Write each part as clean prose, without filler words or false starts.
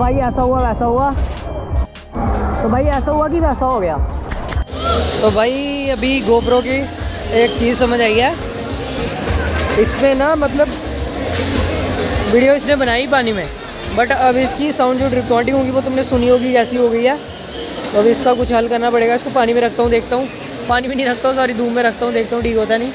भाई ऐसा हुआ वैसा हुआ, तो भाई ऐसा हुआ कि वैसा हो गया। तो भाई अभी गोप्रो की एक चीज़ समझ आई है, इसमें ना मतलब वीडियो इसने बनाई पानी में, बट अब इसकी साउंड जो रिकॉर्डिंग होगी वो तुमने सुनी होगी जैसी हो गई है। तो अब इसका कुछ हल करना पड़ेगा। इसको पानी में रखता हूँ, देखता हूँ, पानी में नहीं रखता हूँ सॉरी, धूप में रखता हूँ, देखता हूँ ठीक होता नहीं।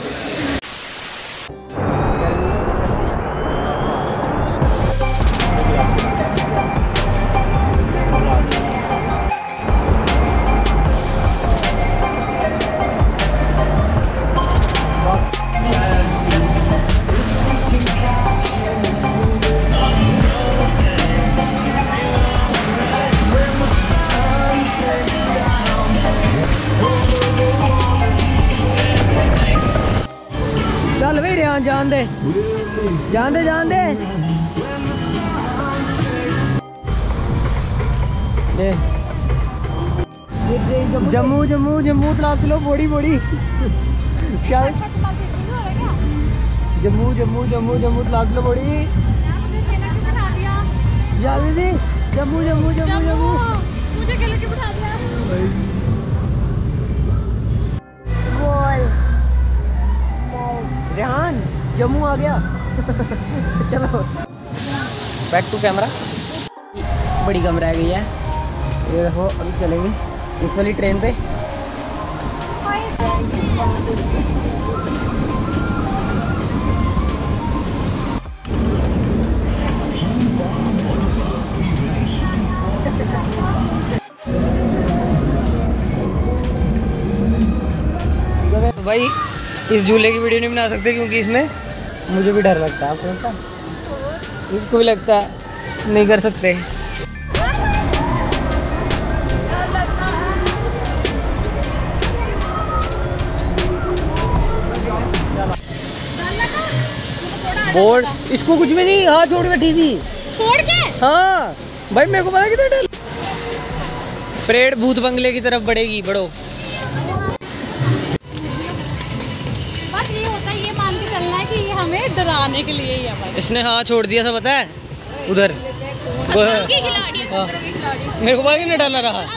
चल भाई रेहान जान दे, जान दे, जान दे। जम्मू जम्मू जम्मू तलाब चलो, बोड़ी बोड़ी जम्मू जम्मू जम्मू जम्मू तलाब चलो बोड़ी जल्दी, जम्मू जम्मू जम्मू जम्मू मुझे क्या लेके बिठा दिया। रेहान जम्मू आ गया चलो बैक टू कैमरा। बड़ी कम रह गई है, ये देखो अभी चलेंगे इस वाली ट्रेन पे। भाई इस झूले की वीडियो नहीं बना सकते क्योंकि इसमें मुझे भी डर लगता है, आपको लगता है? इसको भी लगता है, नहीं कर सकते। बोर्ड इसको कुछ भी नहीं, हाथ छोड़ के बैठी थी। छोड़ के? हाँ भाई मेरे को पता कितना डर। परेड भूत बंगले की तरफ बढ़ेगी, बढ़ो। हमें डराने के लिए ही है। इसने हाथ छोड़ दिया था पता है उधर। मेरे को पता नहीं डाला रहा।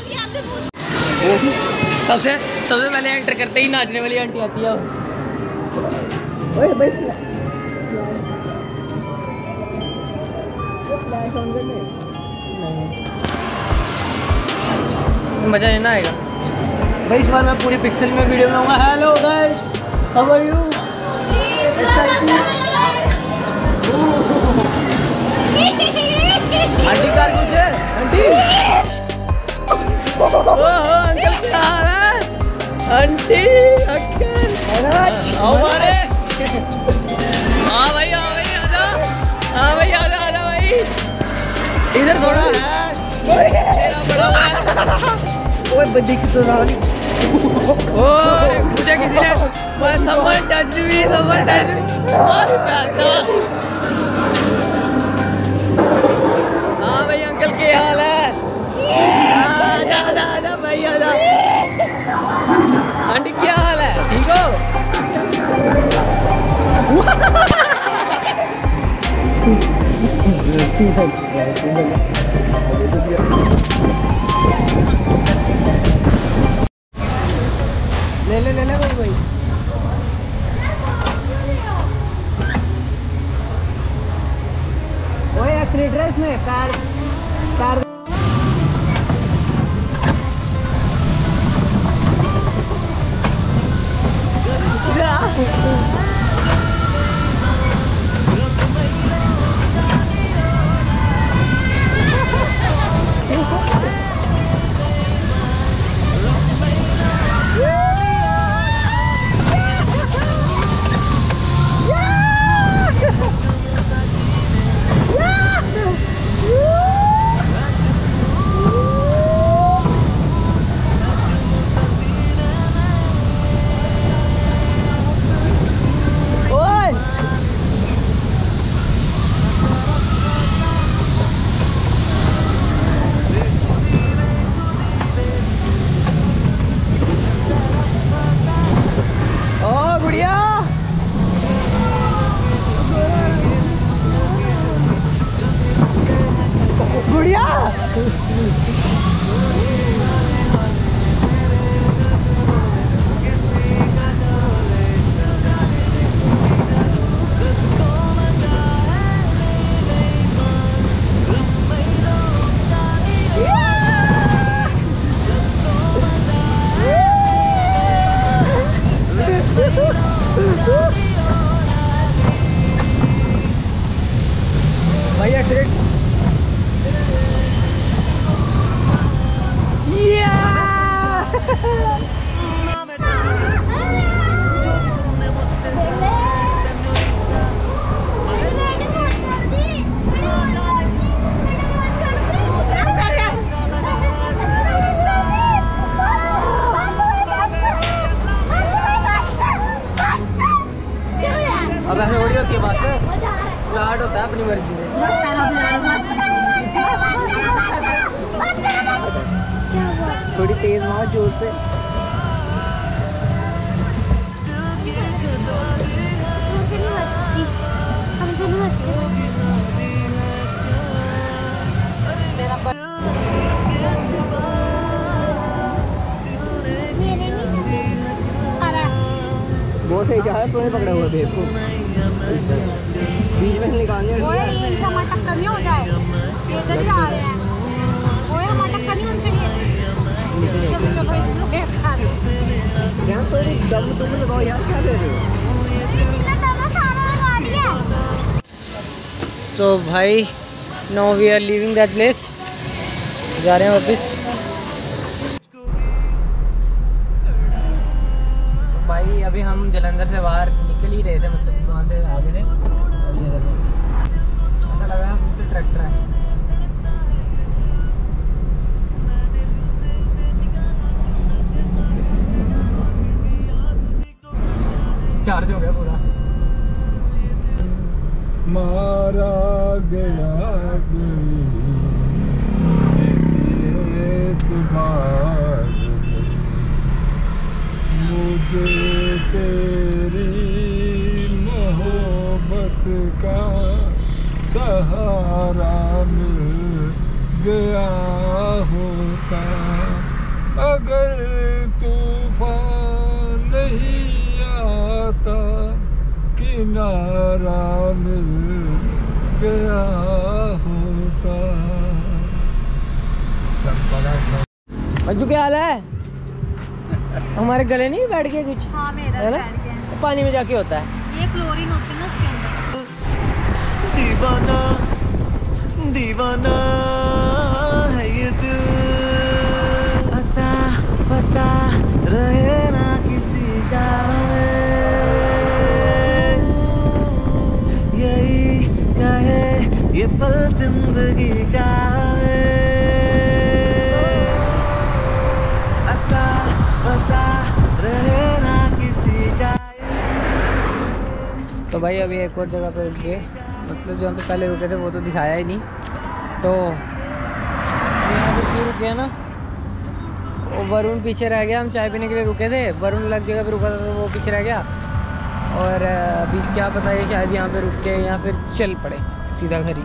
सबसे पहले एंटर करते ही नाचने वाली आंटी आती है। ओए भाई मजा नहीं ना आएगा भाई। इस बार मैं पूरी पिक्सल में वीडियो बनाऊंगा। Hello guys, how are you? Aunty car कुछ है? आंटी अंकल क्या हाल है? आंटी अंकल आओ मारे। हाँ भाई आजा, हाँ भाई आजा भाई, इधर थोड़ा है तेरा बड़ा है। ओए बच्चे की तो रानी मुझे किसी ने समर टच भी हाँ भाई अंकल क्या हाल है? आजा भाई आजा। आंटी क्या हाल है, ठीक हो? ले भाई ओए एक्सीलेटर इसमें कार अब ऐसे थोड़ी होती है बस, स्टार्ट होता है अपनी मर्जी से। थोड़ी तेज मार जोर से। वो सही जा रहा है, तूने पकड़ा हुआ भेद को बीच में निकालने हो जाए। इधर ही आ रहे हैं वो हमारा टक्कर नहीं होनी चाहिए। यहाँ तो दम तुम लगाओ यार, क्या दे रहे हो? तो भाई now we are leaving that place, जा रहे हैं वापस। भाई अभी हम जलंधर से बाहर निकल ही रहे थे, मतलब वहाँ से आगे थे। और ये देखो ऐसा लग रहा है मुझसे ट्रैक्टर है। चार्ज हो गया पूरा। मारा गया मुझे तेरी मोहब्बत का सहारा मिल गया होता, अगर तूफान नहीं आता किनारा मिल गया होता। मंजू क्या हाल है? हमारे गले नहीं बैठ गया कुछ? हाँ मेरा है ना, बैठ गया। पानी में जाके होता है ये क्लोरीन होती है ना उसके अंदर। दीवाना दीवाना है ये दिल, पता पता रहे ना किसी का, यही कहे ये पल जिंदगी का। तो भाई अभी एक और जगह पे रुक गए, मतलब जो हम पे पहले रुके थे वो तो दिखाया ही नहीं। तो यहाँ पे क्यों रुके हैं ना, वो वरुण पीछे रह गया। हम चाय पीने के लिए रुके थे, वरुण अलग जगह पे रुका था तो वो पीछे रह गया। और अभी क्या पता है, शायद यहाँ पे रुक के या फिर चल पड़े सीधा घर ही।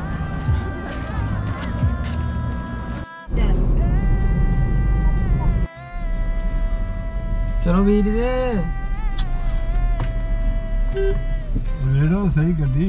चलो वीर दे रेडो सही गड्डी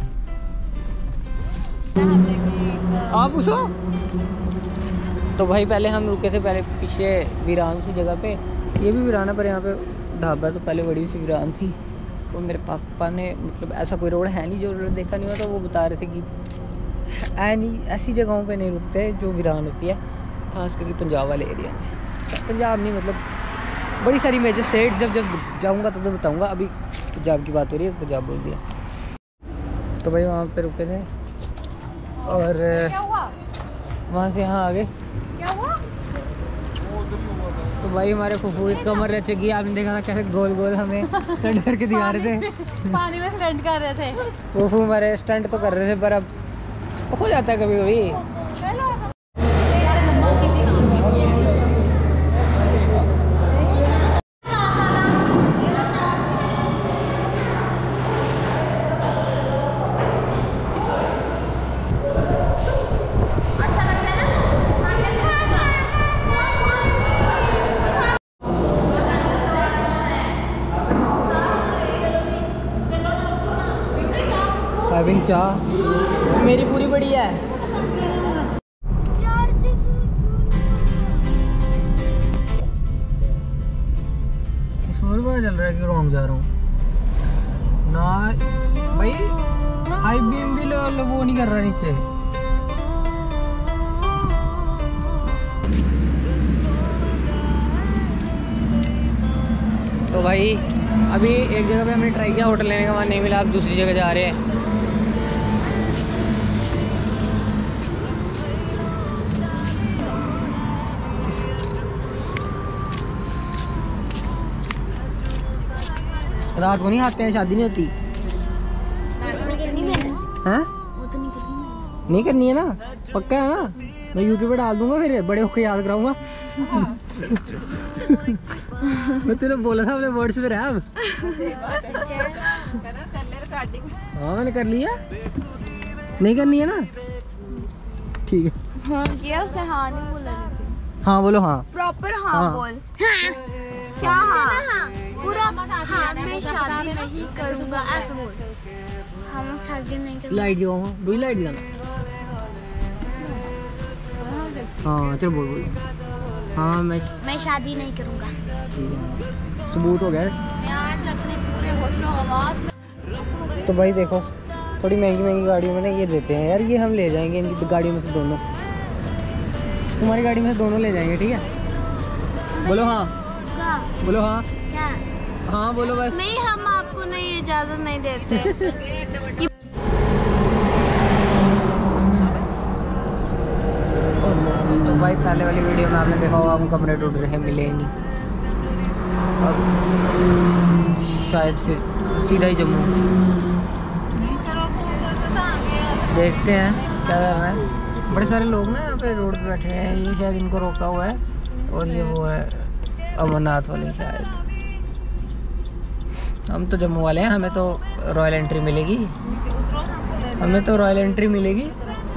आप पूछो। तो भाई पहले हम रुके थे पहले पीछे वीरान सी जगह पे, ये भी वीरान है पर यहाँ पे ढाबा तो पहले बड़ी सी वीरान थी। तो मेरे पापा ने, मतलब ऐसा कोई रोड है नहीं जो रोड देखा नहीं हुआ, तो वो बता रहे थे कि नहीं ऐसी जगहों पे नहीं रुकते जो वीरान होती है, खास करके पंजाब वाले एरिया में। पंजाब नहीं, मतलब बड़ी सारी मेजर स्टेट्स, जब जाऊँगा तब तो बताऊँगा। अभी पंजाब की बात हो रही है, पंजाब बोल दिया। तो भाई वहाँ पे रुके थे और वहाँ से यहाँ आ गए। क्या हुआ? तो भाई हमारे फुफू की कमर रह चुकी है, आपने देखा था कैसे गोल गोल हमें स्टंट करके दिखा रहे थे। पानी में स्टंट कर रहे थे फुफू हमारे, स्टंट तो कर रहे थे पर अब हो जाता है कभी कभी। हैविंग चाह मेरी पूरी बड़ी है। इसमें पता चल रहा है कि रॉन्ग जा रहा हूँ ना भाई। हाई बीम भी वो नहीं कर रहा नीचे। भाई अभी एक जगह पे हमने ट्राई किया, होटल लेने का वहाँ नहीं मिला, अब दूसरी जगह जा रहे हैं। रात को नहीं खाते हैं, शादी नहीं होती हैं? नहीं करनी है ना, पक्का है ना? मैं यूट्यूब पे डाल दूंगा, फिर बड़े होकर याद कराऊंगा। मैं तूने बोला था अपने वर्ड्स पे रह अब। हाँ मैंने कर लिया, नहीं करनी है ना? ठीक है। हाँ किया उसने, हाँ नहीं बोला। हाँ बोलो, हाँ प्रॉपर हाँ बोल। क्या हाँ? पूरा हाँ मैं शादी नहीं कर दूंगा ऐसे बोल। हाँ मैं शादी नहीं कर। लाइट जो डू लाइट दिलाना। हाँ चलो बोल बोल। हाँ मैं शादी नहीं करूंगा। सबूत हो गया। मैं आज अपने पूरे होठों आवाज। तो भाई देखो, थोड़ी महंगी महंगी गाड़ियों में ना ये देते हैं यार, ये हम ले जाएंगे इनकी गाड़ी में से दोनों। तुम्हारी गाड़ी में से दोनों ले जाएंगे, ठीक है? बोलो हाँ, बोलो हाँ। क्या? हाँ बोलो बस। नहीं हम आपको नहीं इजाजत नहीं देते। तो भाई पहले वाली वीडियो में आपने देखा होगा हम कमरे ढूंढ रहे हैं, मिले ही नहीं। अब शायद फिर सीधा ही जम्मू देखते हैं क्या कर रहे हैं। बड़े सारे लोग ना यहाँ पे रोड पे बैठे हैं, ये शायद इनको रोका हुआ है। और ये वो है अमरनाथ वाले शायद। हम तो जम्मू वाले हैं, हमें तो रॉयल एंट्री मिलेगी, हमें तो रॉयल एंट्री मिलेगी।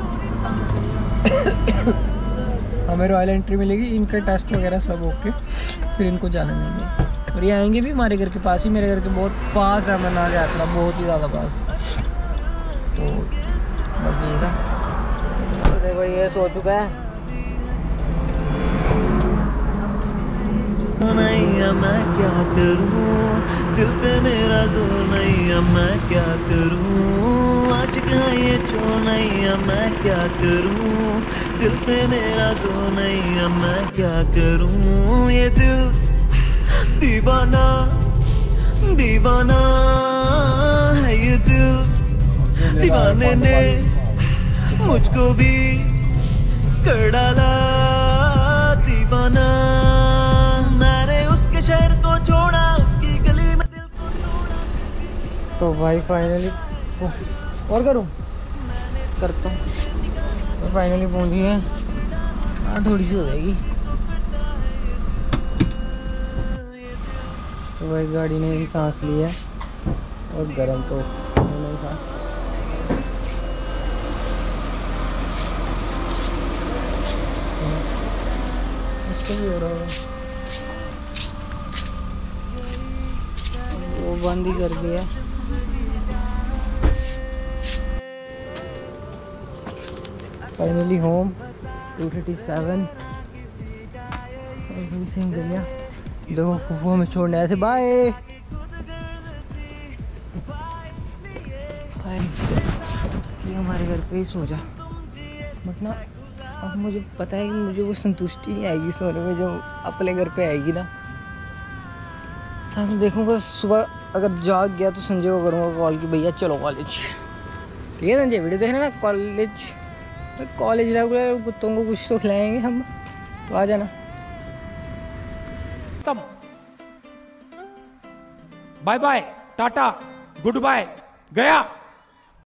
हमें रॉयल एंट्री मिलेगी। इनका टेस्ट वगैरह सब ओके, फिर इनको जाने देंगे। और ये आएंगे भी हमारे घर के पास ही, मेरे घर के बहुत पास है अमरनाथ यात्रा, बहुत ही ज़्यादा पास। तो बस यही था। तो देखो ये सो चुका है। नहीं मैं क्या करूं, दिल पे मेरा जोर नहीं, मैं क्या करूं, आशिक है ये चोर नहीं, मैं क्या करूं, दिल पे मेरा जोर नहीं, मैं क्या करूं, ये दिल दीवाना दीवाना है, ये दिल दीवाने ने मुझको भी कर डाला दीवाना। शहर को छोड़ा, उसकी गली में दिल को तोड़ा। तो भाई फाइनली और करूँ करता हूँ। तो फाइनली पहुँची है। हाँ थोड़ी सी हो जाएगी। तो भाई गाड़ी ने भी सांस ली है और गर्म तो नहीं था। उसको भी हो रहा है, वो बंद ही कर दिया। फाइनली होम 237 गया। देखो फूफू हमें छोड़ने आए थे, बाय। ये हमारे घर पे ही सो जा, बट ना अब मुझे पता है कि मुझे वो संतुष्टि नहीं आएगी सोने में जो अपने घर पे आएगी ना। साथ में देखूँगा सुबह अगर जाग गया तो संजय को करूँगा कॉल कि भैया चलो कॉलेज। ठीक है संजय, वीडियो देखना ना, कॉलेज रेगुलर कुत्तों को कुछ तो खिलाएंगे हम, तो आ जाना। Bye bye, tata, good bye, गया।